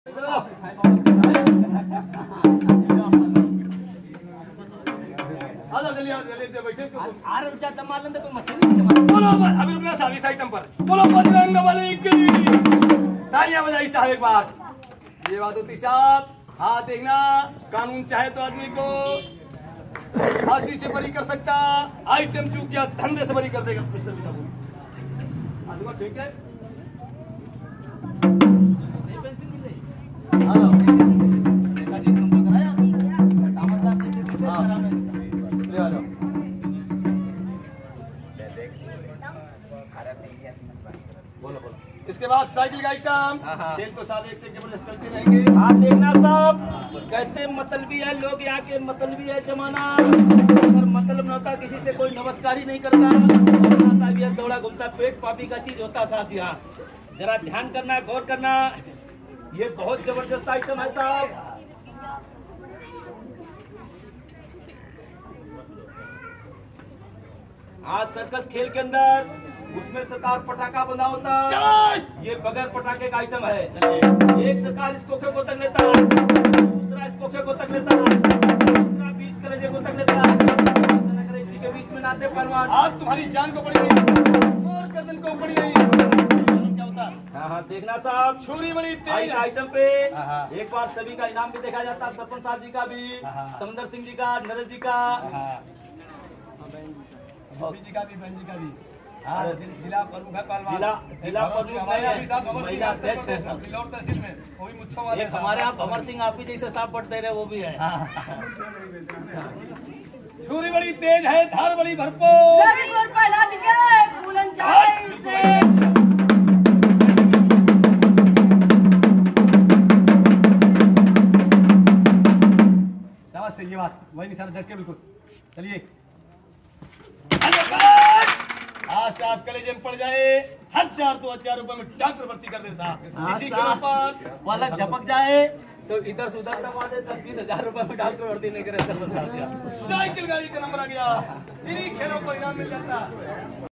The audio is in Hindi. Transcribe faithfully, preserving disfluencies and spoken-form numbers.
बोलो अभी रुकना साहब इस आइटम पर। बोलो बजरंगबली की तालियां बजाई साहब एक बार। ये बात होती साहब, हाँ देखना कानून चाहे तो आदमी को फांसी से बरी कर सकता, आइटम चूक गया धंधे से बरी कर देगा। ठीक है बोलो बोलो। इसके बाद साइकिल का आइटम, खेल तो साथ एक से जबरदस्त चलते रहेंगे। हाँ देखना साहब, कहते मतलबी है लोग, यहाँ के मतलबी है जमाना। अगर मतलब न होता किसी से कोई नमस्कार ही नहीं करता। साहब ये दौड़ा घूमता पेट पापी का चीज होता साहब। यहाँ जरा ध्यान करना, गौर करना, ये बहुत जबरदस्त आइटम है साहब। आज सर्कस खेल के अंदर उसमें सरकार पटाखा बना होता, ये बगैर पटाखे का आइटम है। एक सरकार इस खोखे को तक लेता, दूसरा इस खोखे को तक लेता, तीसरा बीच कलेजे को तक लेता। इसी के बीच में नाते पहलवान, आज तुम्हारी जान को पड़ी गई और गर्दन को पड़ी गई। क्या होता? हाँ हाँ देखना साहब, छुरी बड़ी तेज इस आइटम पे एक बार सभी का इनाम भी देखा जाता, सरपंच साहब जी का भी, समंदर सिंह जी का, नरेश जी का, जी का भी, बहन जी का भी। जिला प्रमुख है पहलवान, जिला जिला प्रमुख महिला अध्यक्ष है सर तहसील में, वो भी मुच्छों वाले। एक हमारे यहाँ भंवर सिंह आप ही जैसे साहब बढ़ते रहे वो भी है। छुरी बड़ी तेज है, धार बड़ी भरपूर। शाबाश से ये बात वही निशाना डट के बिल्कुल। चलिए आज आप कलेजे में पड़ जाए, हजार दो हजार रुपए में डॉक्टर भर्ती कर दे साहब। इसी के ऊपर पलक झपक जाए तो इधर से उधर दबा दे, दस बीस हजार रुपए में डॉक्टर भर्ती नहीं करे सरपंच साहब। साइकिल गाड़ी का नंबर आ गया, इन्हीं खेलों को इनाम मिल जाता।